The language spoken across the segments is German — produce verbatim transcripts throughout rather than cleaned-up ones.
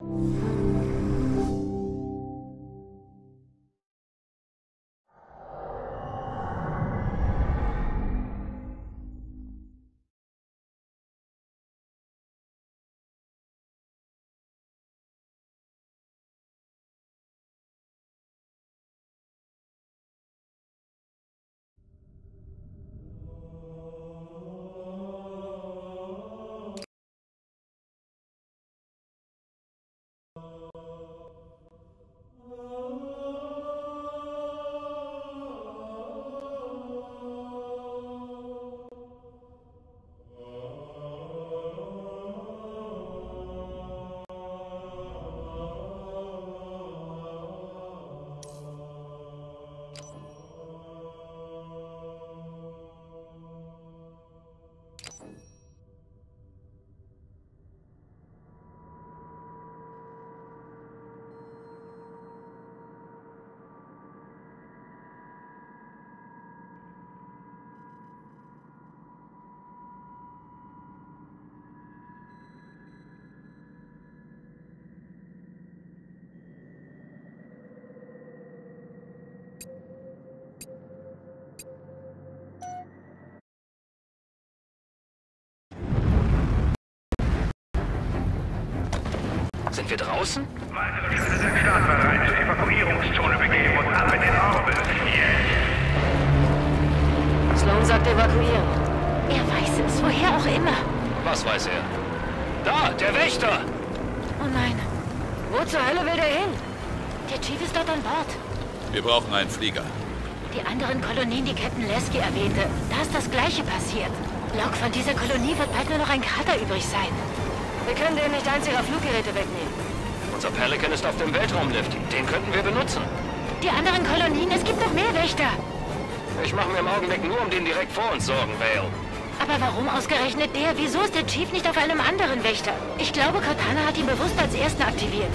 Sind wir draußen? Weitere Schritte sind startbereit. Zur Evakuierungszone begeben und ab in den Orbit. Jetzt! Sloan sagt evakuieren. Er weiß es, woher auch immer. Was weiß er? Da, der Wächter! Oh nein. Wo zur Hölle will der hin? Der Chief ist dort an Bord. Wir brauchen einen Flieger. Die anderen Kolonien, die Captain Lasky erwähnte, da ist das Gleiche passiert. Log von dieser Kolonie wird bald nur noch ein Kater übrig sein. Wir können denen nicht einziger Fluggeräte wegnehmen. Unser Pelican ist auf dem Weltraumlift. Den könnten wir benutzen. Die anderen Kolonien, es gibt noch mehr Wächter. Ich mache mir im Augenblick nur um den direkt vor uns Sorgen, Vale. Aber warum ausgerechnet der? Wieso ist der Chief nicht auf einem anderen Wächter? Ich glaube, Cortana hat ihn bewusst als Ersten aktiviert.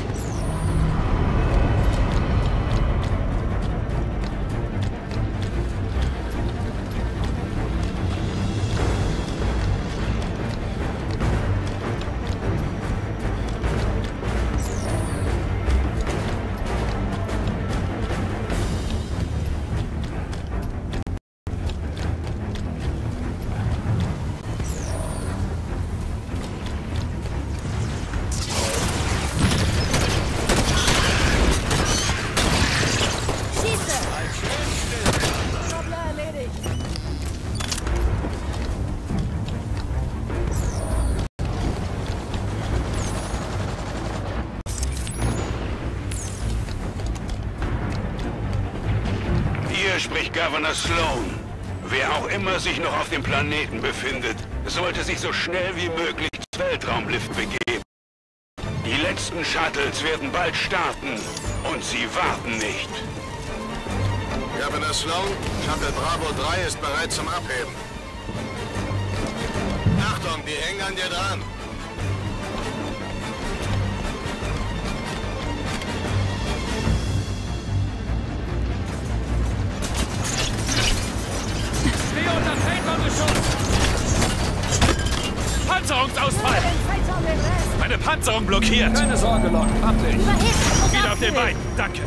Spricht Governor Sloan. Wer auch immer sich noch auf dem Planeten befindet, sollte sich so schnell wie möglich zum Weltraumlift begeben. Die letzten Shuttles werden bald starten und sie warten nicht. Governor Sloan, Shuttle Bravo drei ist bereit zum Abheben. Achtung, die hängen an dir dran. Unter Phaeton-Beschuss! Panzerungsausfall! Meine Panzerung blockiert! Keine Sorge, Lok. Hab dich! Wieder auf den Beinen, danke!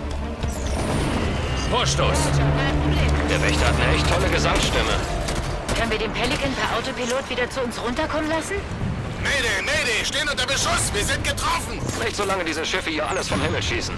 Vorstoß. Der Wächter hat eine echt tolle Gesangsstimme. Können wir den Pelican per Autopilot wieder zu uns runterkommen lassen? Mayday, Mayday, stehen unter Beschuss. Wir sind getroffen. Nicht solange diese Schiffe hier alles vom Himmel schießen.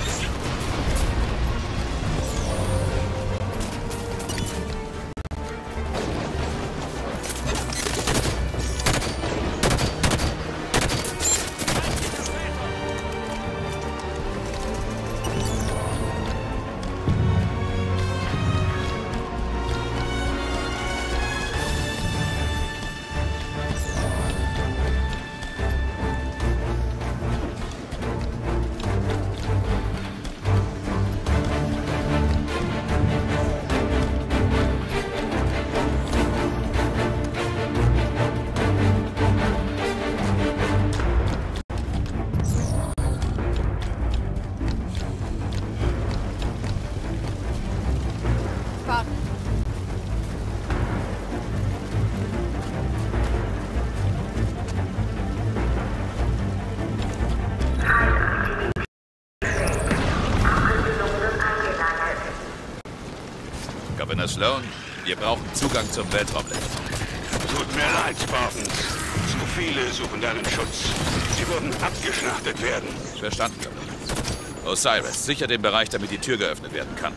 Governor Sloan, wir brauchen Zugang zum Weltraumlift. Tut mir leid, Spartans. Zu viele suchen deinen Schutz. Sie würden abgeschlachtet werden. Verstanden, Governor. Osiris, sicher den Bereich, damit die Tür geöffnet werden kann.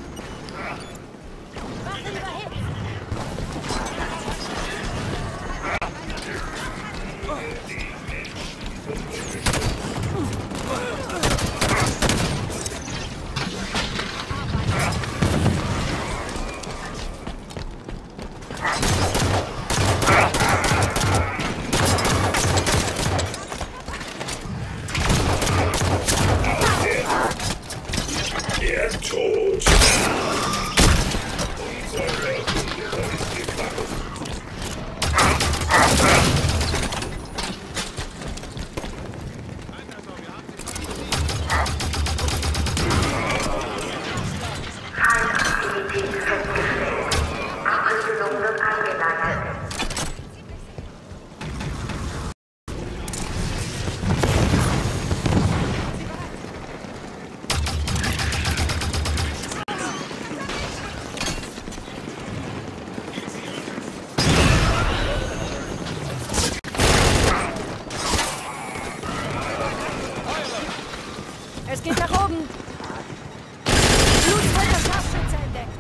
Es geht nach oben. Blutvoller Scharfschütze entdeckt.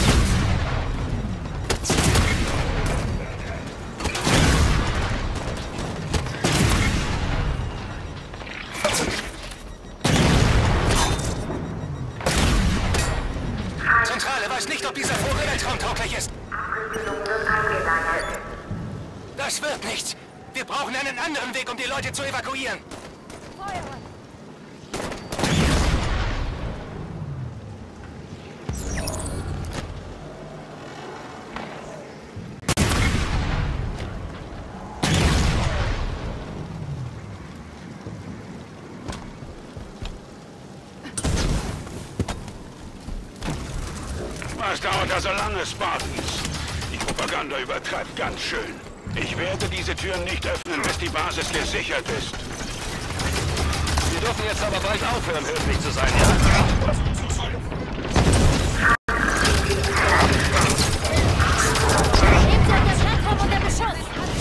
Zentrale weiß nicht, ob dieser Vogel weltraumtauglich ist. Das wird nichts. Wir brauchen einen anderen Weg, um die Leute zu evakuieren. Feuer! Was dauert da so lange, Spartans? Die Propaganda übertreibt ganz schön. Ich werde diese Türen nicht öffnen, bis die Basis gesichert ist. Wir dürfen jetzt aber bald aufhören, höflich zu sein, ja? Hinter der Plattform und der Beschuss!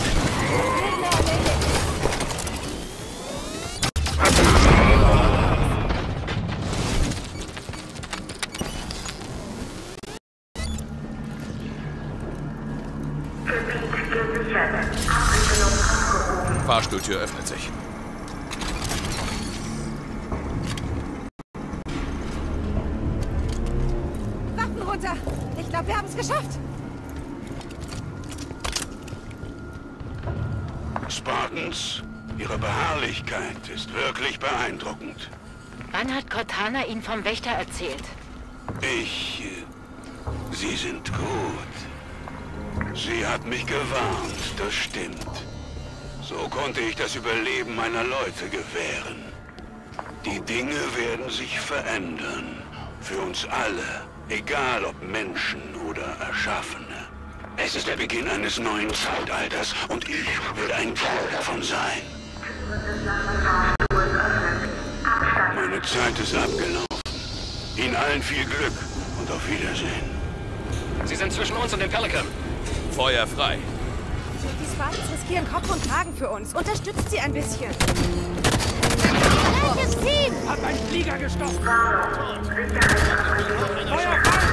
Fahrstuhltür öffnet sich. Waffen runter! Ich glaube, wir haben es geschafft! Spartans, Ihre Beharrlichkeit ist wirklich beeindruckend. Wann hat Cortana Ihnen vom Wächter erzählt? Ich... äh, Sie sind gut. Sie hat mich gewarnt, das stimmt. So konnte ich das Überleben meiner Leute gewähren. Die Dinge werden sich verändern. Für uns alle. Egal ob Menschen oder Erschaffene. Es ist der Beginn eines neuen Zeitalters und ich will ein Teil davon sein. Meine Zeit ist abgelaufen. Ihnen allen viel Glück und auf Wiedersehen. Sie sind zwischen uns und dem Pelican. Feuer frei. Die Spartans riskieren Kopf und Kragen für uns. Unterstützt sie ein bisschen. Welches Team? Hat ein Flieger gestochen. Feuer frei!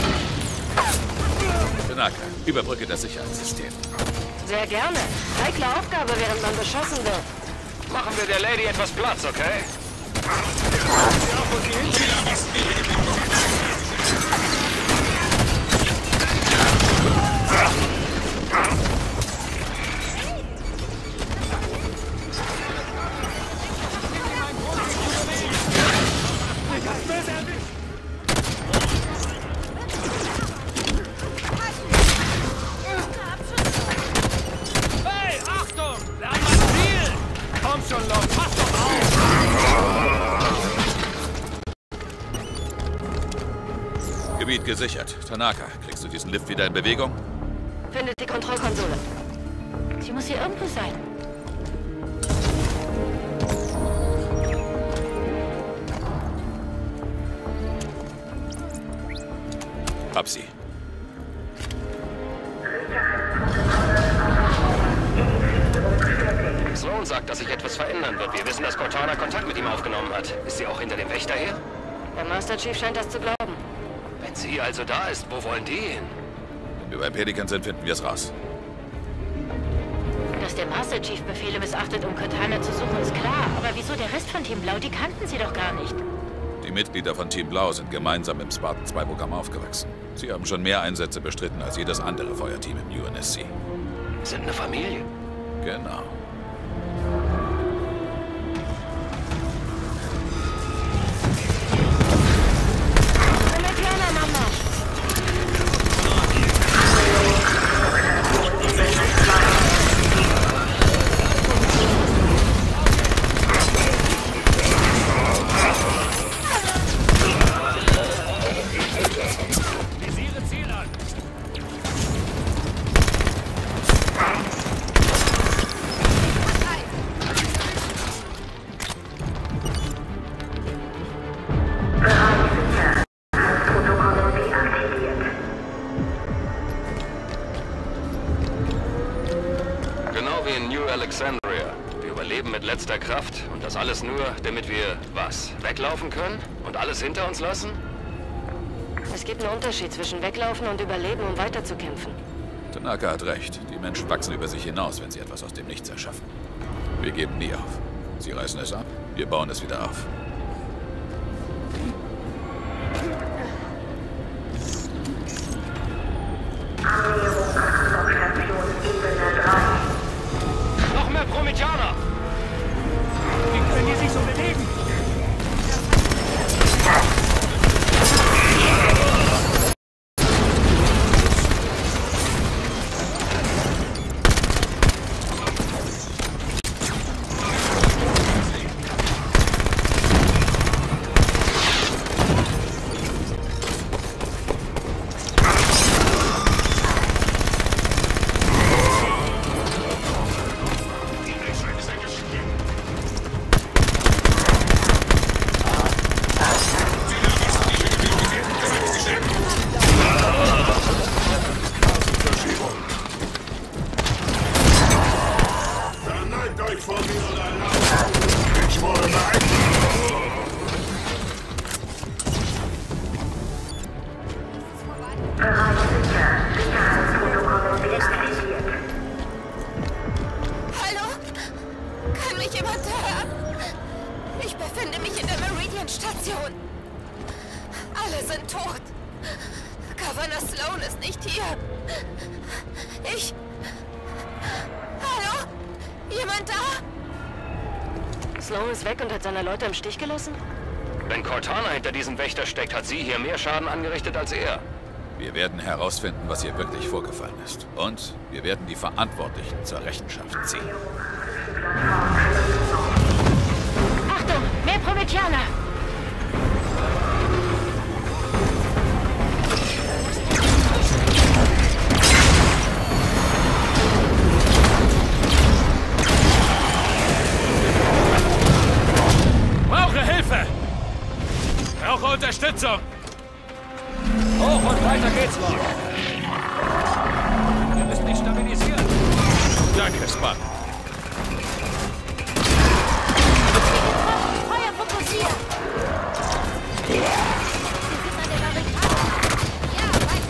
Tanaka, überbrücke das Sicherheitssystem. Sehr gerne. Heikle Aufgabe, während man beschossen wird. Machen wir der Lady etwas Platz, okay? Hey, Achtung! Lern mal spielen! Komm schon, Leute, pass doch auf! Gebiet gesichert. Tanaka, kriegst du diesen Lift wieder in Bewegung? Findet die Kontrollkonsole. Sie muss hier irgendwo sein. Hab sie. Sloan sagt, dass sich etwas verändern wird. Wir wissen, dass Cortana Kontakt mit ihm aufgenommen hat. Ist sie auch hinter dem Wächter her? Der Master Chief scheint das zu glauben. Wenn sie also da ist, wo wollen die hin? Wenn wir beim Pelikan sind, finden wir es raus. Dass der Master Chief Befehle missachtet, um Cortana zu suchen, ist klar. Aber wieso der Rest von Team Blau? Die kannten sie doch gar nicht. Die Mitglieder von Team Blau sind gemeinsam im Spartan zwei Programm aufgewachsen. Sie haben schon mehr Einsätze bestritten als jedes andere Feuerteam im U N S C. Sind eine Familie. Genau. Amerikaner, Mama! Visiere Ziel an! Genau wie in New Alexandria. Wir überleben mit letzter Kraft und das alles nur, damit wir, was, weglaufen können und alles hinter uns lassen? Es gibt einen Unterschied zwischen Weglaufen und Überleben, um weiterzukämpfen. Tanaka hat recht. Die Menschen wachsen über sich hinaus, wenn sie etwas aus dem Nichts erschaffen. Wir geben nie auf. Sie reißen es ab, wir bauen es wieder auf. Noch mehr Prometheianer! Wie können die sich so bewegen? Hallo? Kann mich jemand hören? Ich befinde mich in der Meridian-Station. Alle sind tot. Governor Sloan ist nicht hier. Ich... Hallo? Jemand da? Sloan ist weg und hat seine Leute im Stich gelassen? Wenn Cortana hinter diesem Wächter steckt, hat sie hier mehr Schaden angerichtet als er. Wir werden herausfinden, was hier wirklich vorgefallen ist. Und wir werden die Verantwortlichen zur Rechenschaft ziehen. Achtung! Mehr Prometheianer! Brauche Hilfe! Brauche Unterstützung! Hoch und weiter geht's noch. Wir müssen Danke, Spartan. Feuer fokussiert! Wir sind an der Barrikade. Ja,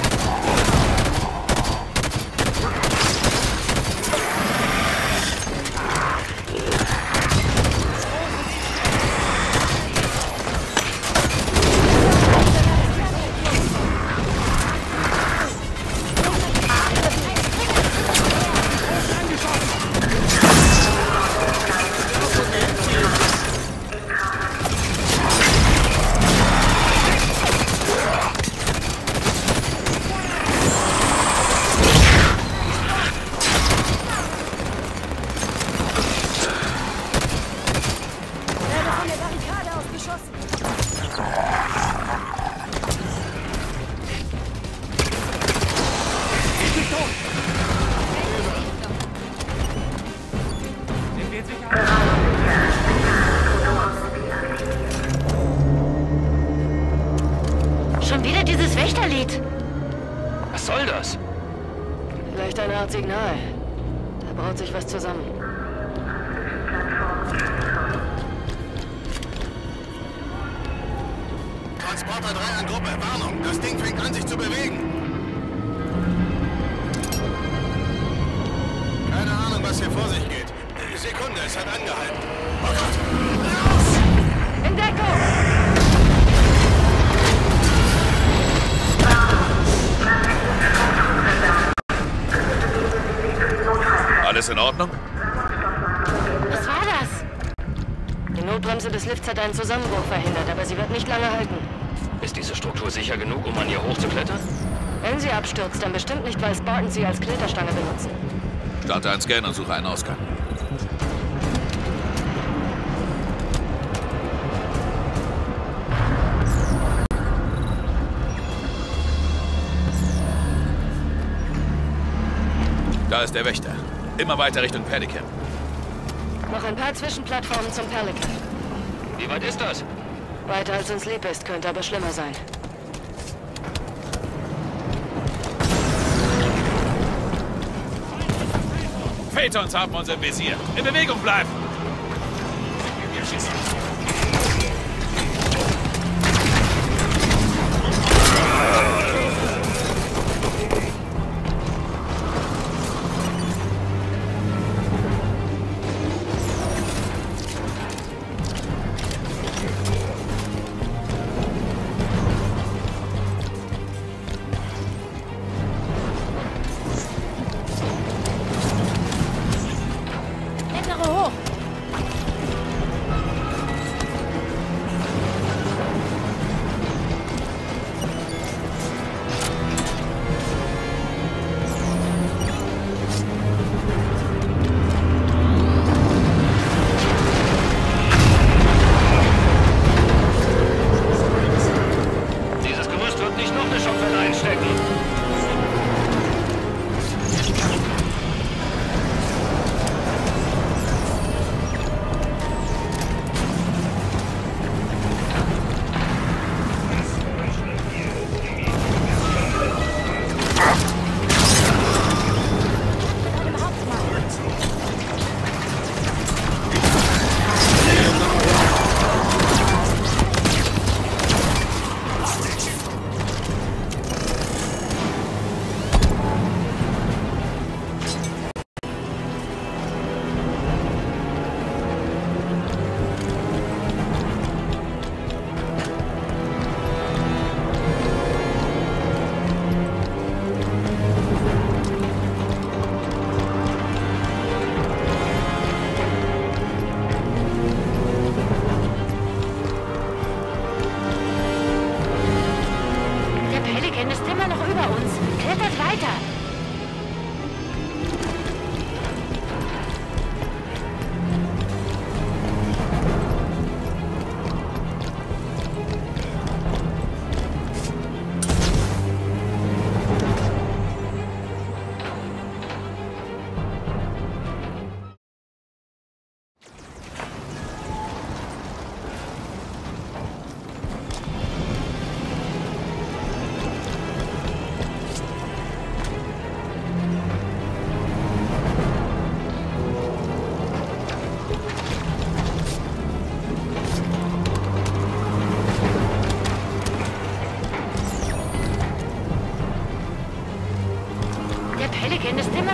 schon wieder dieses Wächterlied. Was soll das? Vielleicht eine Art Signal. Da braut sich was zusammen. Transporter drei an Gruppe. Warnung, das Ding fängt an, sich zu bewegen. Keine Ahnung, was hier vor sich geht. Sekunde, es hat angehalten. Oh Gott! Raus! In Deckung! Alles in Ordnung? Was war das? Die Notbremse des Lifts hat einen Zusammenbruch verhindert, aber sie wird nicht lange halten. Ist diese Struktur sicher genug, um an ihr hochzuklettern? Wenn sie abstürzt, dann bestimmt nicht, weil Spartans sie als Kletterstange benutzen. Starte einen Scan und suche einen Ausgang. Da ist der Wächter. Immer weiter Richtung Pelican. Noch ein paar Zwischenplattformen zum Pelican. Wie weit ist das? Weiter als uns lieb ist, könnte aber schlimmer sein. Phaetons haben uns im Visier. In Bewegung bleiben!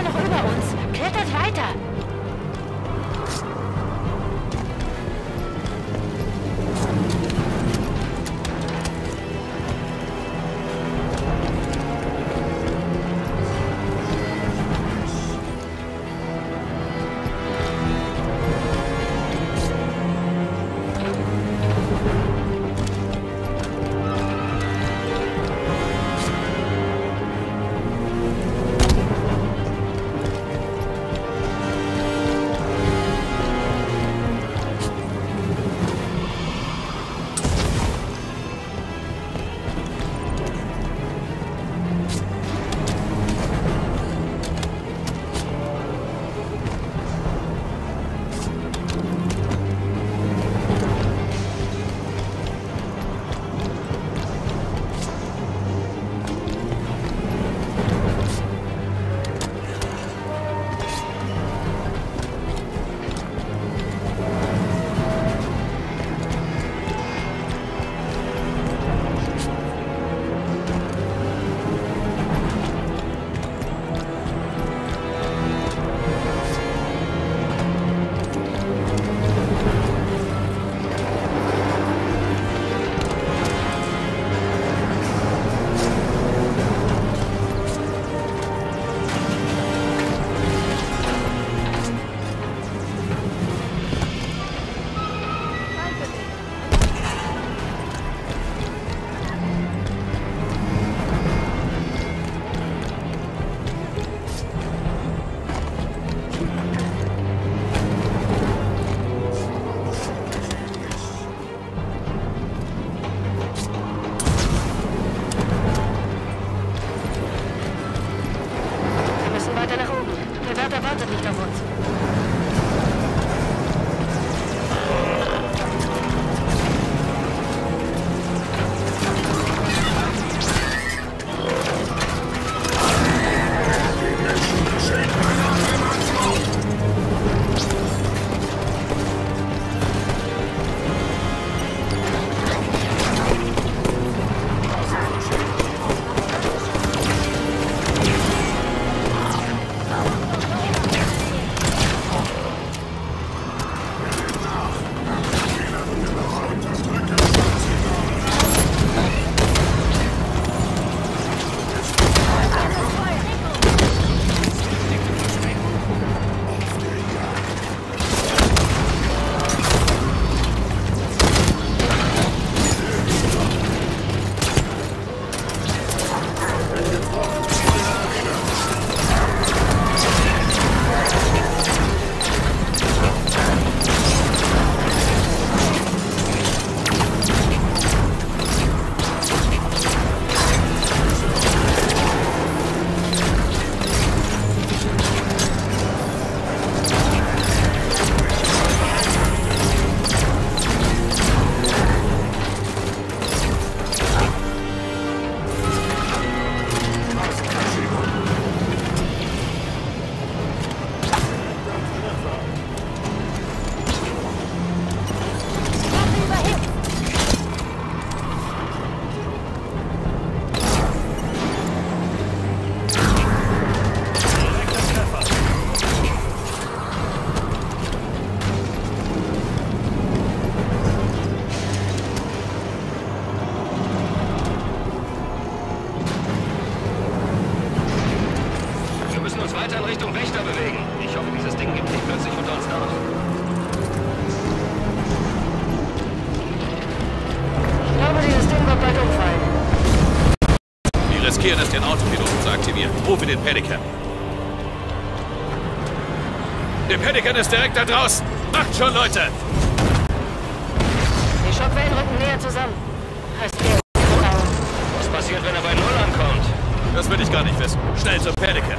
immer noch über uns. Klettert weiter. riskieren es, den Autopiloten zu aktivieren. Rufe den Pelican. Der Pelican ist direkt da draußen. Macht schon, Leute! Die Schockwellen rücken näher zusammen. Heißt der Was passiert, wenn er bei Null ankommt? Das will ich gar nicht wissen. Schnell zum Pelican.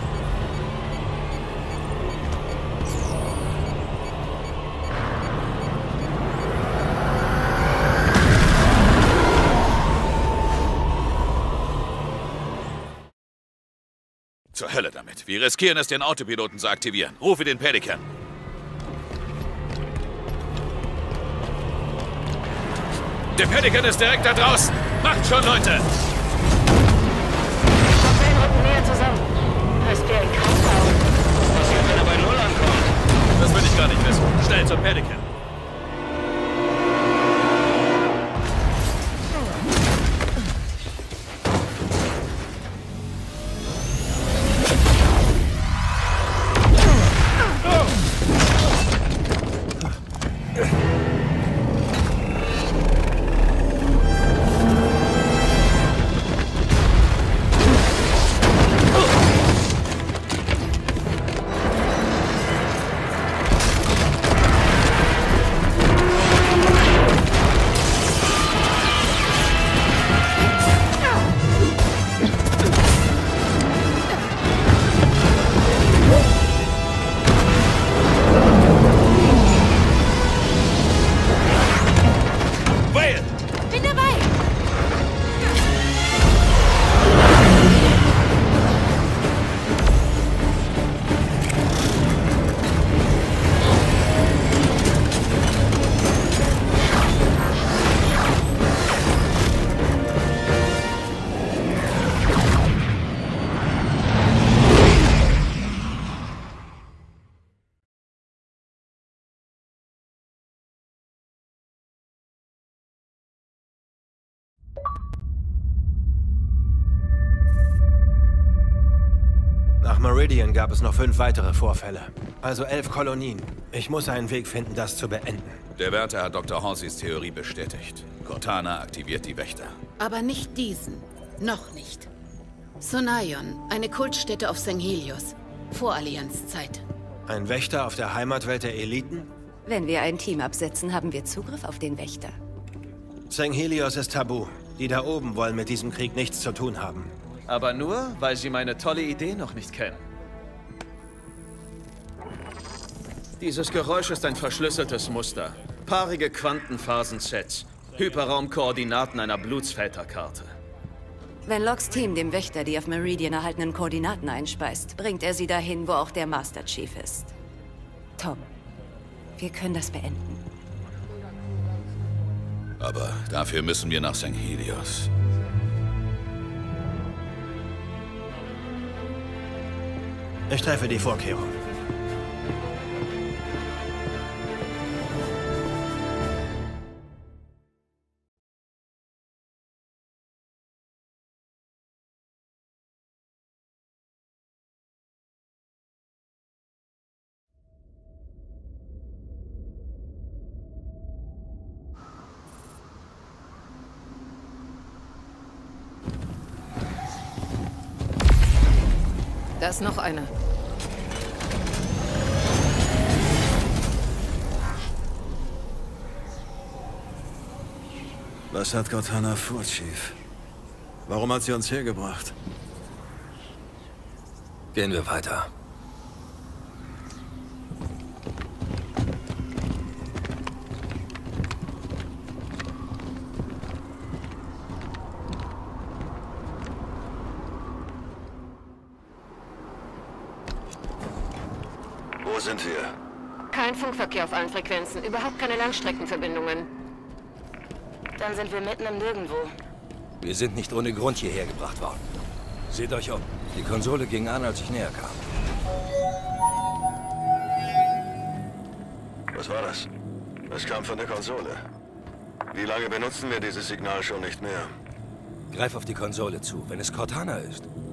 Zur Hölle damit. Wir riskieren es, den Autopiloten zu aktivieren. Rufe den Pelican. Der Pelican ist direkt da draußen. Macht schon, Leute! Die Schockwellen rücken näher zusammen. Heißt der in Kampf. will's gar nicht wissen. Schnell zur Pelican. Nach Meridian gab es noch fünf weitere Vorfälle. Also elf Kolonien. Ich muss einen Weg finden, das zu beenden. Der Wärter hat Doktor Halseys Theorie bestätigt. Cortana aktiviert die Wächter. Aber nicht diesen. Noch nicht. Sonaion, eine Kultstätte auf Sanghelios. Vor Allianzzeit. Ein Wächter auf der Heimatwelt der Eliten? Wenn wir ein Team absetzen, haben wir Zugriff auf den Wächter. Sanghelios ist tabu. Die da oben wollen mit diesem Krieg nichts zu tun haben. Aber nur, weil sie meine tolle Idee noch nicht kennen. Dieses Geräusch ist ein verschlüsseltes Muster. Paarige Quantenphasen-Sets. Hyperraumkoordinaten einer Blutsväterkarte. Wenn Locks Team dem Wächter die auf Meridian erhaltenen Koordinaten einspeist, bringt er sie dahin, wo auch der Master Chief ist. Tom, wir können das beenden. Aber dafür müssen wir nach Sanghelios. Ich treffe die Vorkehrung. Da ist noch einer. Was hat Cortana vor, Chief? Warum hat sie uns hergebracht? Gehen wir weiter. Wo sind wir? Kein Funkverkehr auf allen Frequenzen, überhaupt keine Langstreckenverbindungen. Dann sind wir mitten im Nirgendwo. Wir sind nicht ohne Grund hierher gebracht worden. Seht euch um. Die Konsole ging an, als ich näher kam. Was war das? Es kam von der Konsole. Wie lange benutzen wir dieses Signal schon nicht mehr? Greif auf die Konsole zu. Wenn es Cortana ist,